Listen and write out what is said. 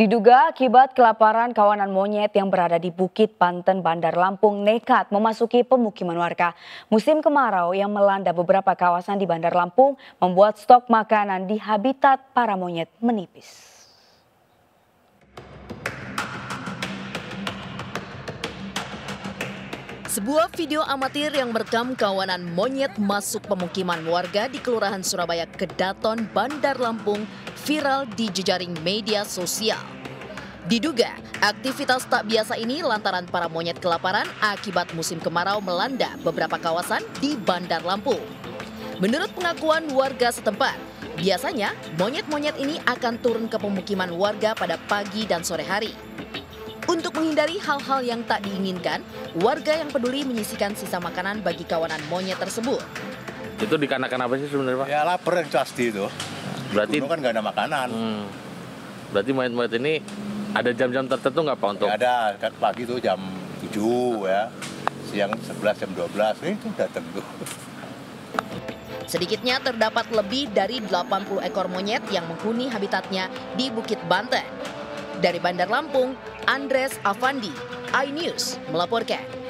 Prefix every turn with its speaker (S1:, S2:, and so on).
S1: Diduga akibat kelaparan, kawanan monyet yang berada di Bukit Banten, Bandar Lampung nekat memasuki pemukiman warga. Musim kemarau yang melanda beberapa kawasan di Bandar Lampung membuat stok makanan di habitat para monyet menipis.
S2: Sebuah video amatir yang merekam kawanan monyet masuk pemukiman warga di Kelurahan Surabaya Kedaton, Bandar Lampung viral di jejaring media sosial. Diduga aktivitas tak biasa ini lantaran para monyet kelaparan akibat musim kemarau melanda beberapa kawasan di Bandar Lampung. Menurut pengakuan warga setempat, biasanya monyet-monyet ini akan turun ke pemukiman warga pada pagi dan sore hari. Untuk menghindari hal-hal yang tak diinginkan, warga yang peduli menyisihkan sisa makanan bagi kawanan monyet tersebut.
S3: Itu dikarenakan apa sih sebenarnya, Pak?
S4: Ya lapar yang pasti itu.
S3: Berarti
S4: kan nggak ada makanan.
S3: Berarti monyet-monyet ini ada jam-jam tertentu nggak, Pak, untuk?
S4: Ya ada, kan pagi itu jam 7 ya, siang 11 jam 12 itu datang tuh.
S2: Sedikitnya terdapat lebih dari 80 ekor monyet yang menghuni habitatnya di Bukit Banten. Dari Bandar Lampung, Andres Afandi, iNews melaporkan.